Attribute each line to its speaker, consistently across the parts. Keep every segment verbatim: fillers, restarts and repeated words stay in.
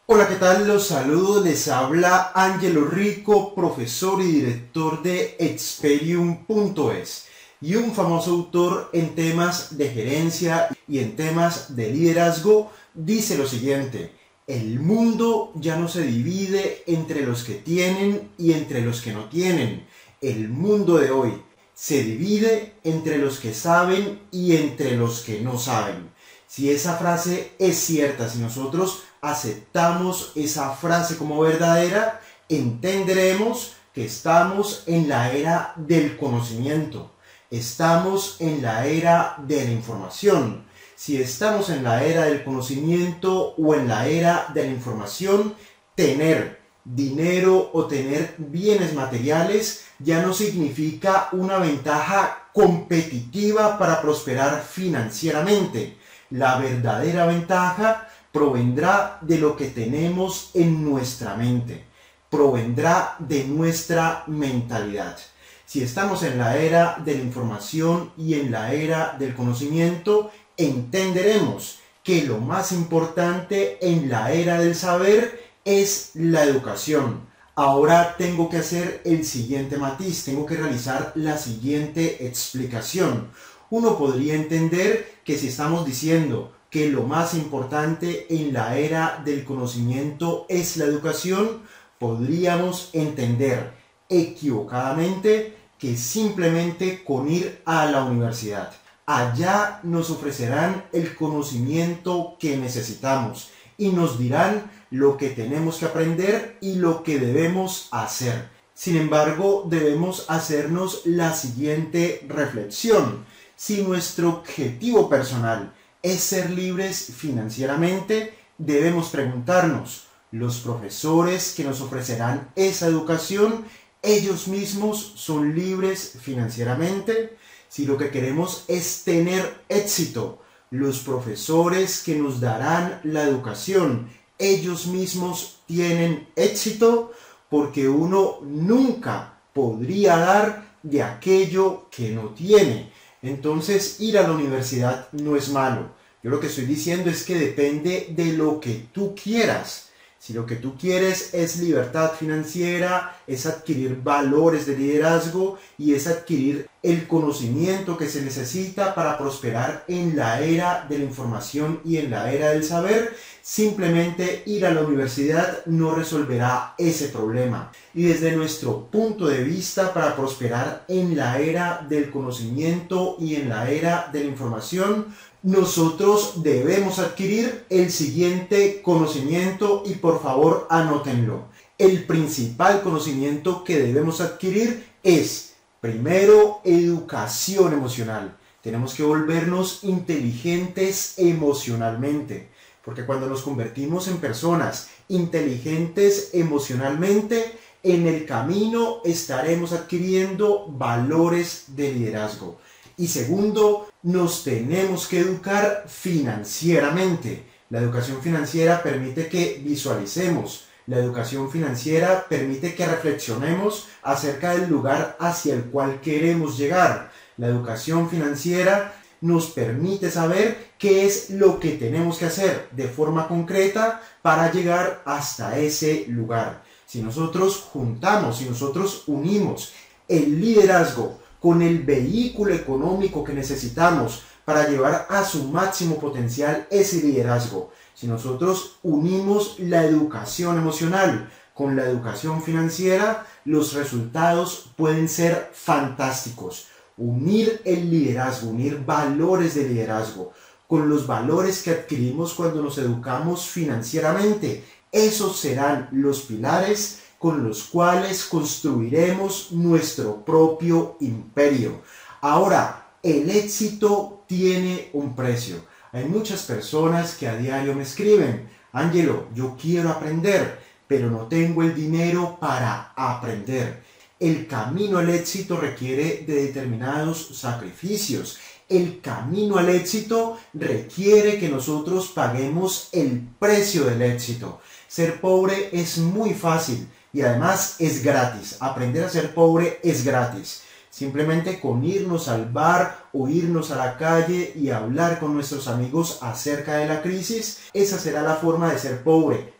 Speaker 1: Hola, ¿qué tal? Los saludo, les habla Ángelo Rico, profesor y director de Experium punto es y un famoso autor en temas de gerencia y en temas de liderazgo. Dice lo siguiente: el mundo ya no se divide entre los que tienen y entre los que no tienen. El mundo de hoy se divide entre los que saben y entre los que no saben. Si esa frase es cierta, si nosotros aceptamos esa frase como verdadera, entenderemos que estamos en la era del conocimiento, estamos en la era de la información. Si estamos en la era del conocimiento o en la era de la información, tener dinero o tener bienes materiales ya no significa una ventaja competitiva para prosperar financieramente. La verdadera ventaja provendrá de lo que tenemos en nuestra mente, provendrá de nuestra mentalidad. Si estamos en la era de la información y en la era del conocimiento, entenderemos que lo más importante en la era del saber es la educación. Ahora tengo que hacer el siguiente matiz, tengo que realizar la siguiente explicación. Uno podría entender que si estamos diciendo que lo más importante en la era del conocimiento es la educación, podríamos entender equivocadamente que simplemente con ir a la universidad, allá nos ofrecerán el conocimiento que necesitamos y nos dirán lo que tenemos que aprender y lo que debemos hacer. Sin embargo, debemos hacernos la siguiente reflexión. Si nuestro objetivo personal es ser libres financieramente, debemos preguntarnos, ¿los profesores que nos ofrecerán esa educación, ellos mismos son libres financieramente? Si lo que queremos es tener éxito, los profesores que nos darán la educación, ellos mismos tienen éxito, porque uno nunca podría dar de aquello que no tiene. Entonces, ir a la universidad no es malo. Yo lo que estoy diciendo es que depende de lo que tú quieras. Si lo que tú quieres es libertad financiera, es adquirir valores de liderazgo y es adquirir el conocimiento que se necesita para prosperar en la era de la información y en la era del saber, simplemente ir a la universidad no resolverá ese problema. Y desde nuestro punto de vista, para prosperar en la era del conocimiento y en la era de la información, nosotros debemos adquirir el siguiente conocimiento y por favor anótenlo. El principal conocimiento que debemos adquirir es, primero, educación emocional. Tenemos que volvernos inteligentes emocionalmente, porque cuando nos convertimos en personas inteligentes emocionalmente, en el camino estaremos adquiriendo valores de liderazgo. Y segundo, nos tenemos que educar financieramente. La educación financiera permite que visualicemos. La educación financiera permite que reflexionemos acerca del lugar hacia el cual queremos llegar. La educación financiera nos permite saber qué es lo que tenemos que hacer de forma concreta para llegar hasta ese lugar. Si nosotros juntamos, si nosotros unimos el liderazgo con el vehículo económico que necesitamos para llevar a su máximo potencial ese liderazgo, si nosotros unimos la educación emocional con la educación financiera, los resultados pueden ser fantásticos. Unir el liderazgo, unir valores de liderazgo con los valores que adquirimos cuando nos educamos financieramente, esos serán los pilares con los cuales construiremos nuestro propio imperio. Ahora, el éxito tiene un precio. Hay muchas personas que a diario me escriben: Ángelo, yo quiero aprender, pero no tengo el dinero para aprender. El camino al éxito requiere de determinados sacrificios. El camino al éxito requiere que nosotros paguemos el precio del éxito. Ser pobre es muy fácil y además es gratis. Aprender a ser pobre es gratis. Simplemente con irnos al bar o irnos a la calle y hablar con nuestros amigos acerca de la crisis, esa será la forma de ser pobre.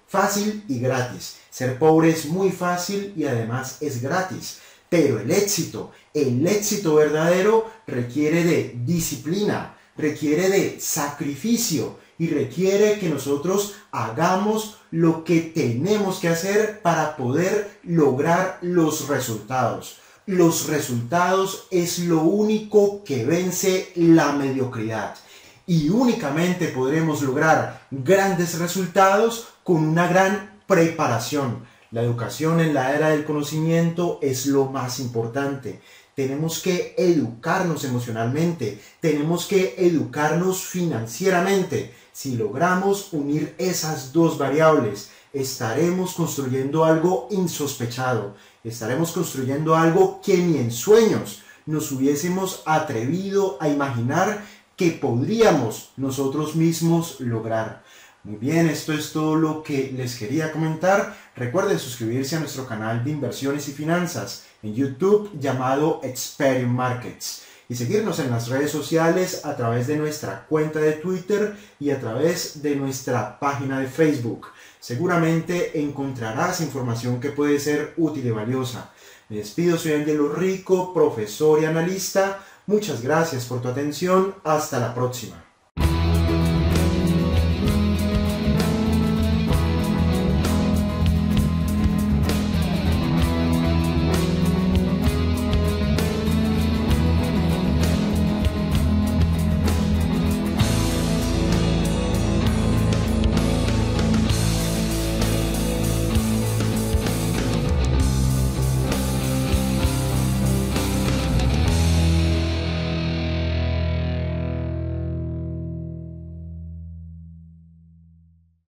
Speaker 1: Fácil y gratis. Ser pobre es muy fácil y además es gratis. Pero el éxito, el éxito verdadero requiere de disciplina, requiere de sacrificio y requiere que nosotros hagamos lo que tenemos que hacer para poder lograr los resultados. Los resultados es lo único que vence la mediocridad. Y únicamente podremos lograr grandes resultados con una gran preparación. La educación en la era del conocimiento es lo más importante. Tenemos que educarnos emocionalmente, tenemos que educarnos financieramente. Si logramos unir esas dos variables, estaremos construyendo algo insospechado. Estaremos construyendo algo que ni en sueños nos hubiésemos atrevido a imaginar que podríamos nosotros mismos lograr. Muy bien, esto es todo lo que les quería comentar. Recuerden suscribirse a nuestro canal de inversiones y finanzas en YouTube llamado Experium Markets y seguirnos en las redes sociales a través de nuestra cuenta de Twitter y a través de nuestra página de Facebook. Seguramente encontrarás información que puede ser útil y valiosa. Me despido, soy Angelo Rico, profesor y analista. Muchas gracias por tu atención. Hasta la próxima.